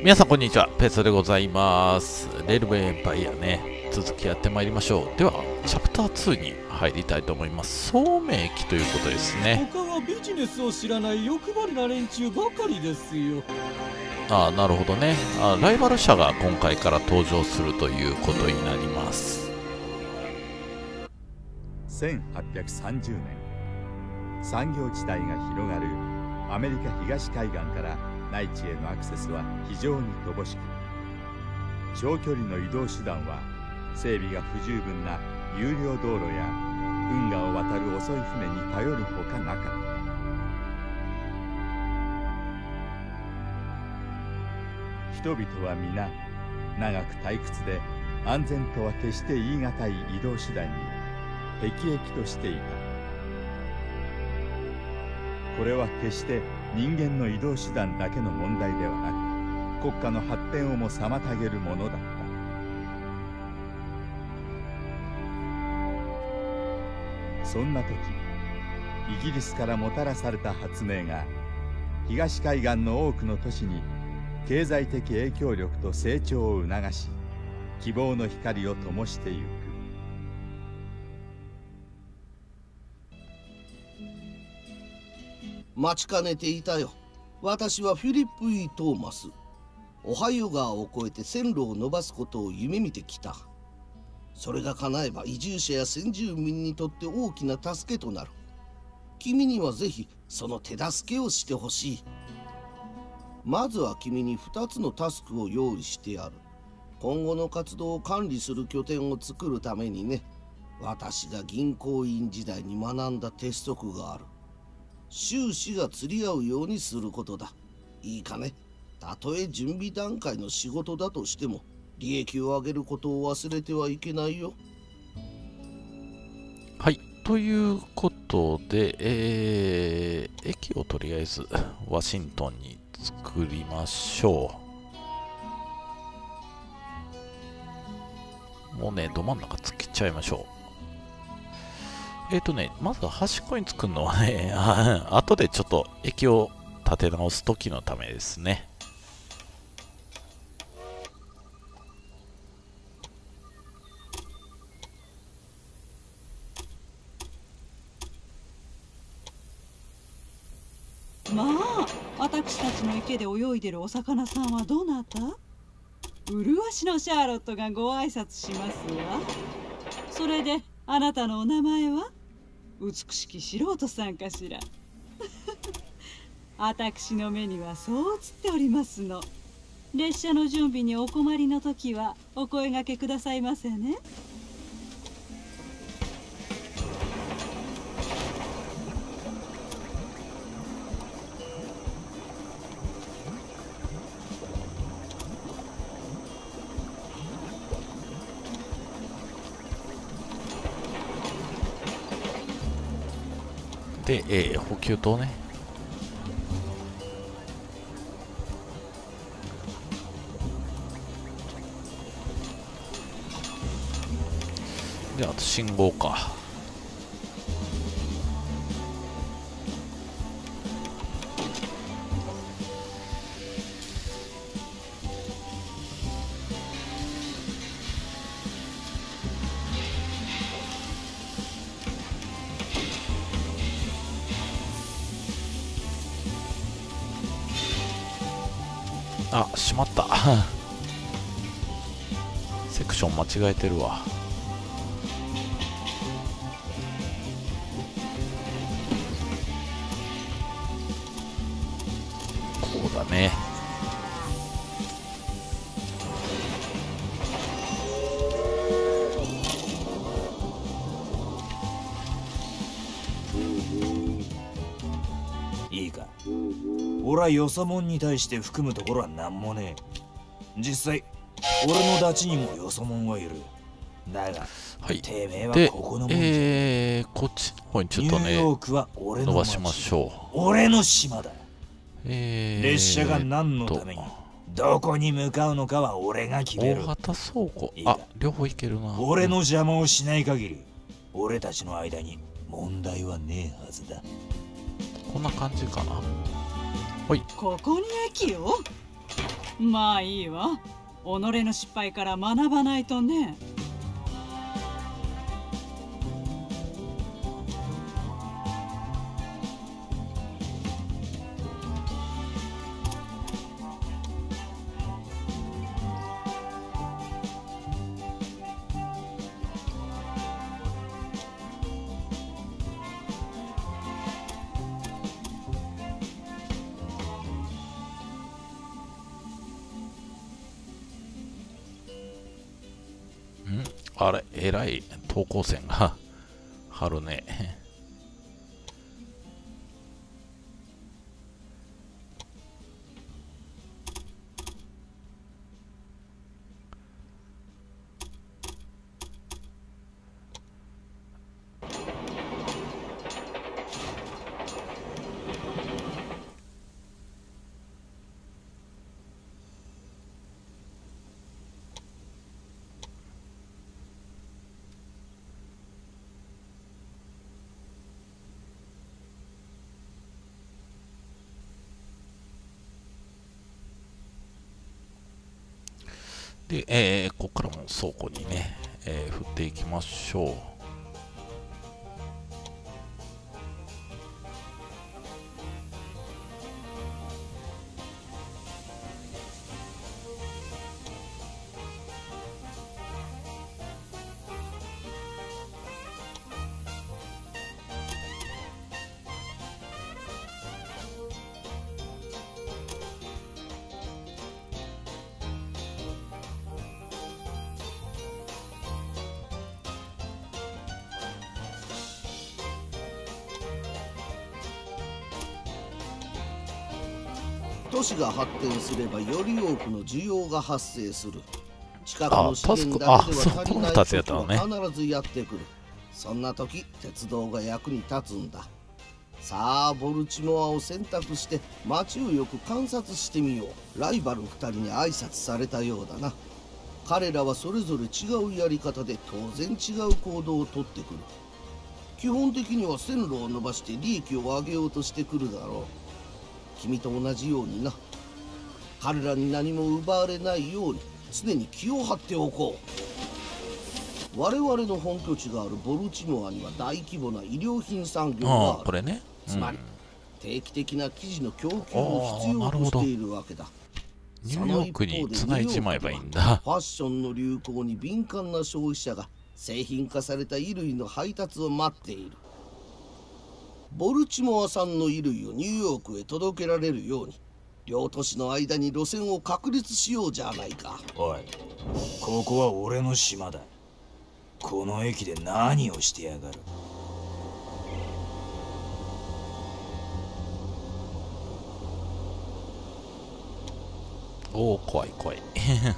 皆さんこんにちは、ペーソでございます。レールウェイエンパイアね、続きやってまいりましょう。では、チャプター2に入りたいと思います。聡明期ということですね。 他はビジネスを知らない欲張りな連中ばかりですよ。 ああ、なるほどね。ライバル社が今回から登場するということになります。 1830年、産業地帯が広がるアメリカ東海岸から内地へのアクセスは非常に乏しく、長距離の移動手段は整備が不十分な有料道路や運河を渡る遅い船に頼るほかなかった。人々は皆長く退屈で安全とは決して言い難い移動手段に辟易としていた。これは決して人間の移動手段だけの問題ではなく、国家の発展をも妨げるものだった。そんな時、イギリスからもたらされた発明が東海岸の多くの都市に経済的影響力と成長を促し、希望の光を灯してゆく。 待ちかねていたよ。私はフィリップ・イー・トーマス。オハイオ川を越えて線路を伸ばすことを夢見てきた。それが叶えば移住者や先住民にとって大きな助けとなる。君にはぜひその手助けをしてほしい。まずは君に2つのタスクを用意してある。今後の活動を管理する拠点を作るためにね。私が銀行員時代に学んだ鉄則がある。収支が釣り合うようにすることだ。いいかね。たとえ準備段階の仕事だとしても、利益を上げることを忘れてはいけないよ。 はい、ということで、駅をとりあえずワシントンに作りましょう。もうね、ど真ん中突っ切っちゃいましょう。まずは端っこに作るのはね、後でちょっと駅を立て直す時のためですね。 まあ、私たちの池で泳いでるお魚さんはどなた？麗しのシャーロットがご挨拶しますわ。それであなたのお名前は？美しき素人さんかしら。私の目にはそう映っておりますの。列車の準備にお困りの時はお声掛けくださいませね。 で、補給塔ね。で、あと信号か。あ、しまったセクション間違えてるわ。こうだね。 いいか。俺はよそ者に対して含むところはなんもねえ。実際俺のダチにもよそ者はいる。だが、 はい、 てめえはで、 ここのもんじゃ。 こっちの方にちょっとねニューヨークは俺の伸ばしましょう。俺の島だ。 う。 列車が何のためにどこに向かうのかは俺が決める。 大型倉庫。 いいか、 両方いけるな。 俺の邪魔をしない限り俺たちの間に問題はねえはずだ。 こんな感じかな。ほい。 ここに駅を？ まあいいわ。己の失敗から学ばないとね。 あれ、えらい等高線が張るね。で、ここからも倉庫にね、振っていきましょう。 都市が発展すればより多くの需要が発生する。近くの資源だけでは足りない時は必ずやってくる。そんな時鉄道が役に立つんだ。さあボルチモアを選択して街をよく観察してみよう。ライバル2人に挨拶されたようだな。彼らはそれぞれ違うやり方で当然違う行動をとってくる。基本的には線路を伸ばして利益を上げようとしてくるだろう。君と同じようにな。彼らに何も奪われないように常に気を張っておこう。我々の本拠地があるボルチモアには大規模な衣料品産業がある。 これね、 つまり定期的な生地の供給を必要としているわけだ。 ニューヨークに繋いじまえばいいんだ。 ファッションの流行に敏感な消費者が製品化された衣類の配達を待っている。ボルチモア産の衣類をニューヨークへ届けられるように両都市の間に路線を確立しようじゃないか。 おい、ここは俺の島だ。この駅で何をしてやがる。 おお、怖い怖い。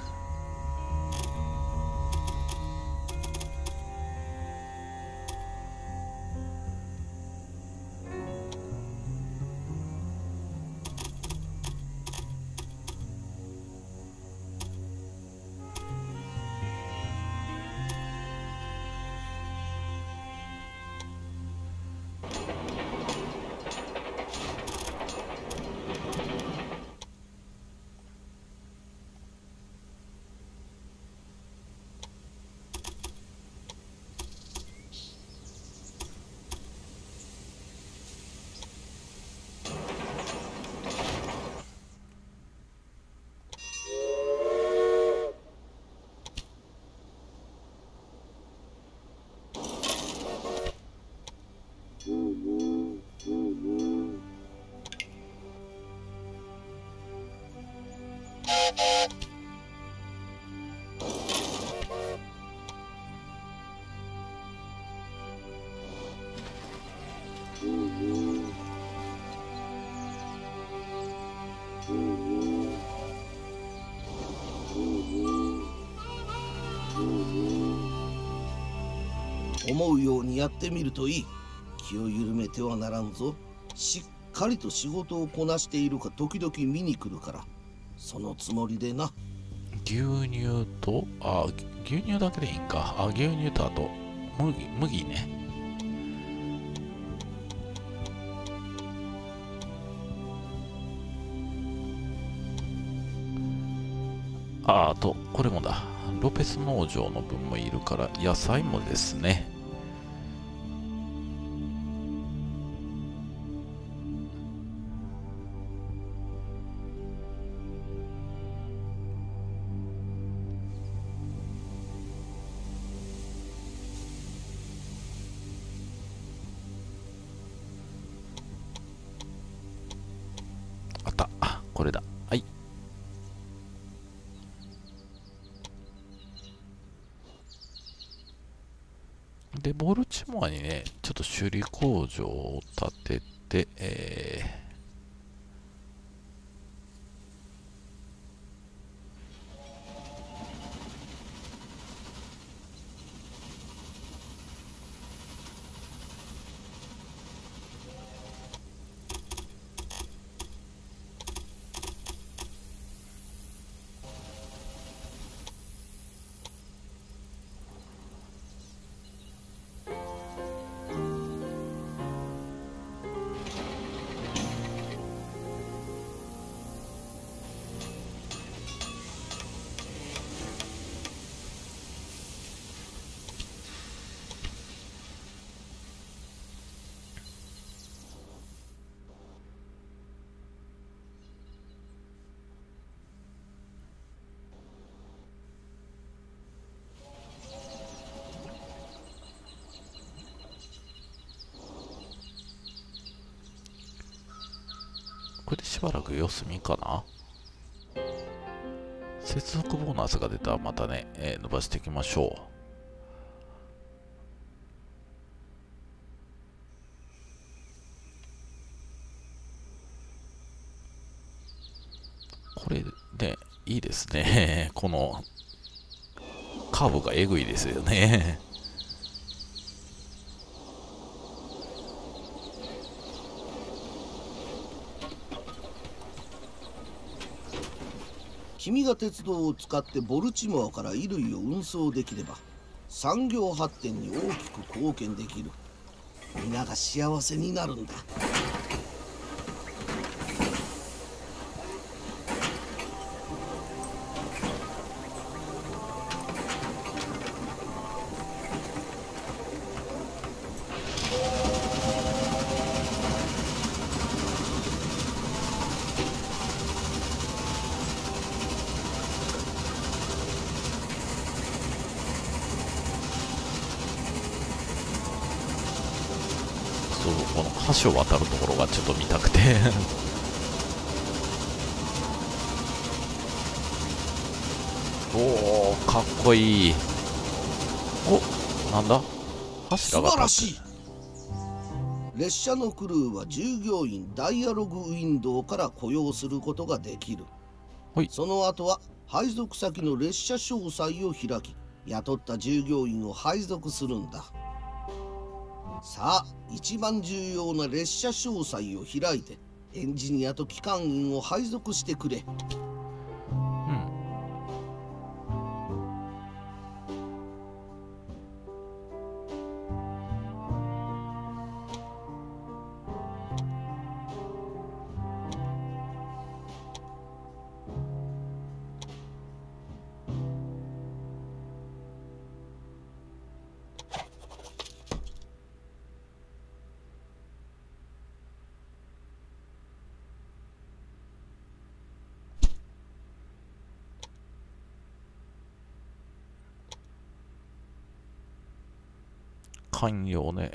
思うようにやってみるといい。気を緩めてはならんぞ。しっかりと仕事をこなしているか時々見に来るから、そのつもりでな。 牛乳と、牛乳だけでいいんか。牛乳とあと麦ね。 あとこれもだ。ロペス農場の分もいるから野菜もですね。あった。これだ。はい。で、ボルチモアにね、ちょっと修理工場を建てて、これでしばらく様子見かな。接続ボーナスが出たらまたね、伸ばしていきましょう。これね、いいですね。このカーブがえぐいですよね。 君が鉄道を使ってボルチモアから衣類を運送できれば産業発展に大きく貢献できる。皆が幸せになるんだ。 そう、この橋を渡るところがちょっと見たくておお、かっこいい。お、なんだ、柱が素晴ら立ってしい。列車のクルーは従業員ダイアログウィンドウから雇用することができる。 はい。 その後は配属先の列車詳細を開き、雇った従業員を配属するんだ。さあ、一番重要な列車詳細を開いてエンジニアと機関員を配属してくれ。 うん。寛容ね。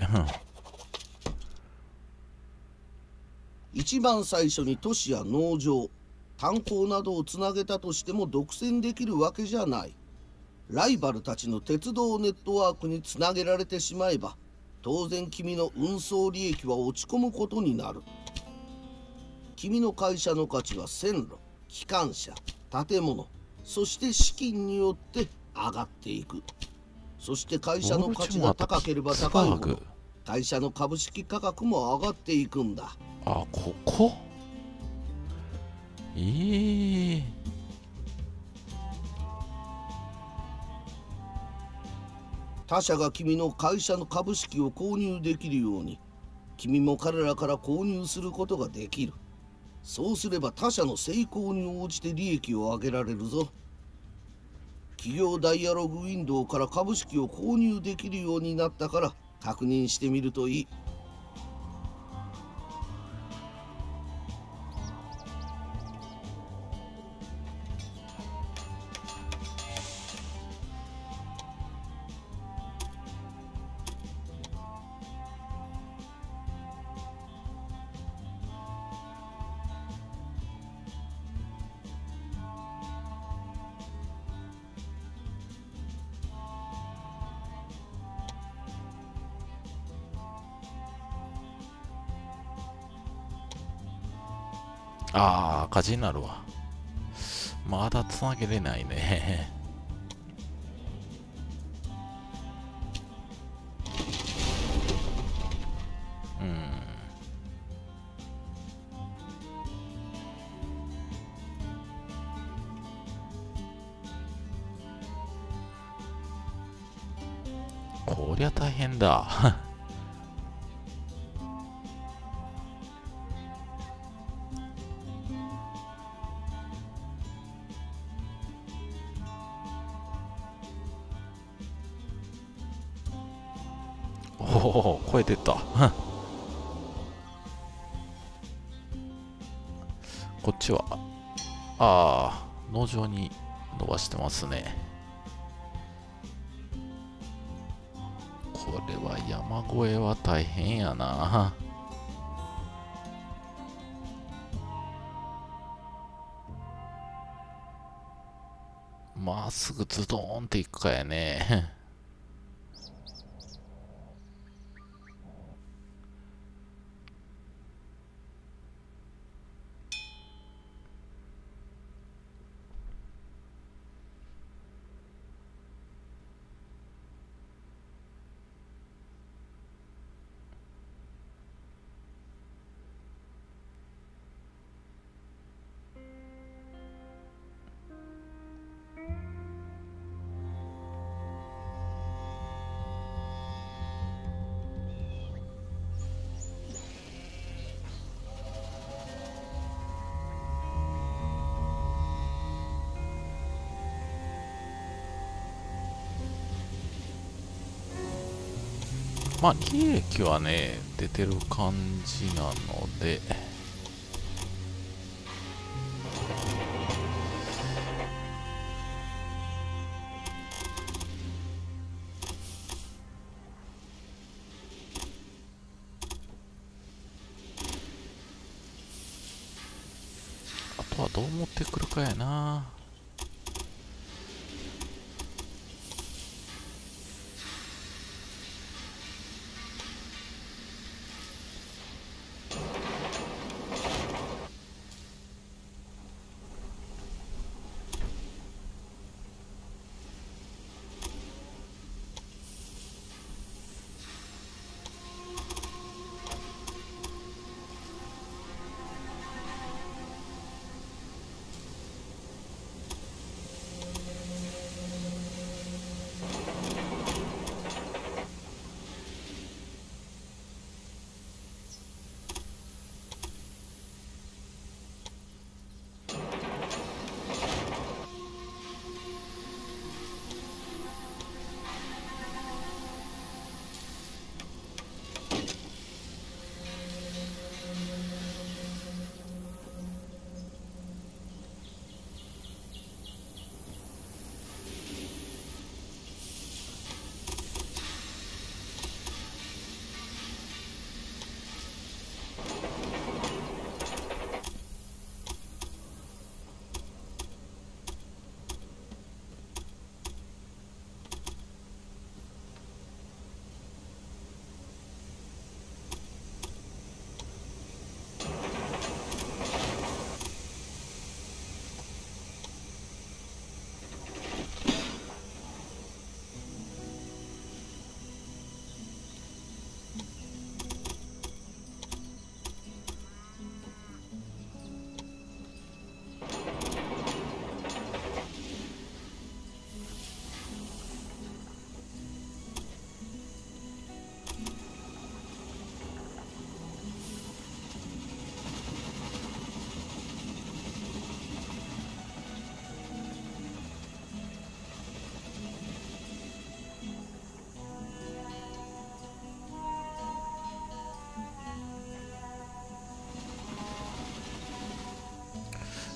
一番最初に都市や農場、炭鉱などをつなげたとしても独占できるわけじゃない。ライバルたちの鉄道ネットワークにつなげられてしまえば、当然君の運送利益は落ち込むことになる。君の会社の価値は線路、機関車、建物、そして資金によって上がっていく。そして会社の価値が高ければ高いほど会社の株式価格も上がっていくんだ。 あ、ここ他社が君の会社の株式を購入できるように、君も彼らから購入することができる。そうすれば他社の成功に応じて利益を上げられるぞ。 企業ダイアログウィンドウから株式を購入できるようになったから確認してみるといい。 ああ、赤字になるわ。まだつなげれないね。うん。こりゃ大変だ。おお、声出た。こっちは、ああ、農場に伸ばしてますね。これは山越えは大変やな。まっすぐズドーンっていくかやね。まあ、利益はね、出てる感じなので、あとはどう持ってくるかやな。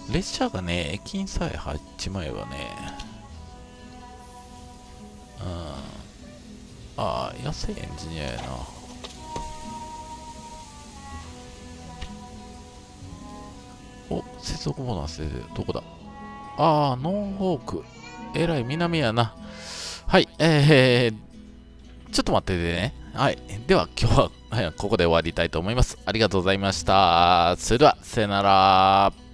列車がね、駅員さえ入っちまえばね、安いエンジニアやな。お、接続ボーナスでどこだ？ノンホーク。えらい南やな。はい、ちょっと待っててね。はい。では、今日はここで終わりたいと思います。ありがとうございました。それでは、さよなら。